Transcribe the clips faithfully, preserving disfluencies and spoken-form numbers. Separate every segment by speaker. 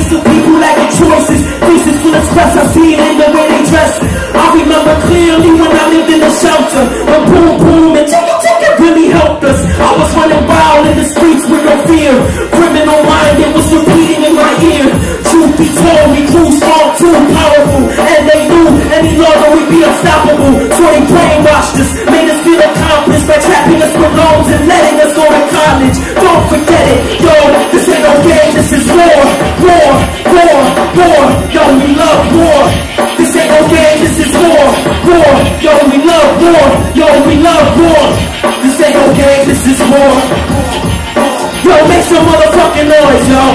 Speaker 1: Millions of people lacking choices, faces full of stress, I see it in the way they dress. I remember clearly when I lived in the shelter, when boom boom and chicka chicka really helped us. I was running wild in the streets with no fear. Criminal mind, it was repeating in my ear. Truth be told, we grew strong, too powerful, and they knew any longer we'd be unstoppable. So they brainwashed us, made us feel accomplished by trapping us with loans and letting us go to college. Don't forget it, yo, this ain't no game, this is war, war, war, war. Yo, we love war. This ain't no game, this is war, war. Yo, we love war, yo, we love war. This ain't no game, this is war. Yo, make some motherfucking noise, yo.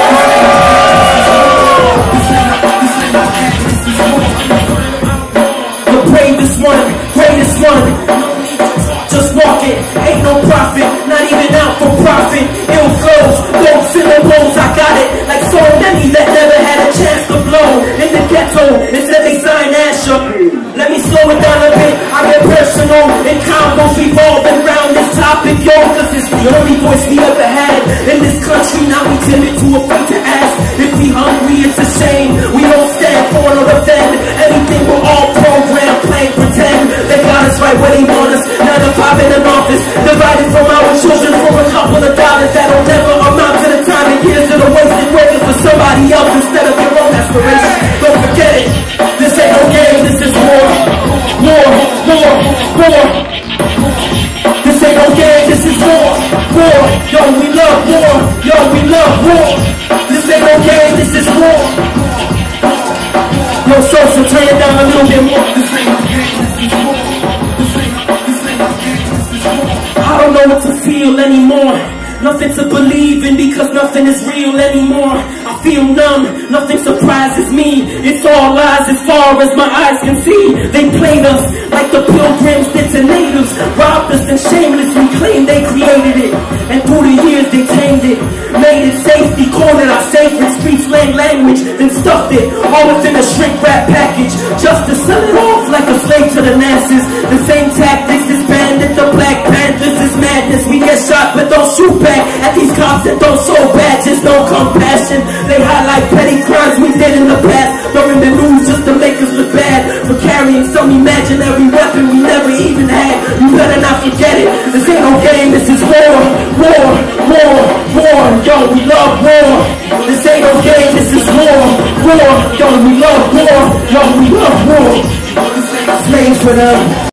Speaker 1: The bravest one, greatest one. Just walk it, ain't no profit, not even out for profit. Ill flows, don't fill the blows, I got it. Like so many that never had a chance to blow. In the ghetto, instead they sign Asher. Let me slow it down a bit, I get personal. In combos revolving around this topic, yo, cause it's the only voice we ever had in this country. Now we timid, too afraid to ask. If we hungry, it's a shame. We don't stand for nor defend anything, we're all programmed, playing pretend. They got us right where they want us. Nine to five in an office, divided from our children for a couple of dollars that'll never amount to the time and years that are wasted working for somebody else instead of your own aspirations. Don't forget it, this ain't no game, this is war. War, war, war. This ain't no game, this is war. War, yo, we love war. Yo, we love war. This ain't no game, this is war. Yo, social, turn it down a little bit more. This ain't no game, this is war. This ain't, this ain't no game, this is war. I don't know what to feel anymore. Nothing to believe in because nothing is real anymore. I feel numb, nothing surprises me. It's all lies as far as my eyes can see. They played us like the pilgrims did to natives. Robbed us and shamelessly claimed they created it. And through the years they tamed it. Made it safety, cornered our sacred street slang language, then stuffed it all within a shrink wrap package. Just to sell it off like a slave to the masses. The same tactics disbanded the Black Panthers. This madness, we get shot but don't shoot back at these cops that don't show badges, no compassion. They highlight petty crimes we did in the past during the news just to make us look bad for carrying some imaginary weapon we never even had. You better not forget it. This ain't no game, this is war, war, war, war. Yo, we love war. This ain't no game, this is war, war. Yo, we love war. Yo, we love war. Slaves for them.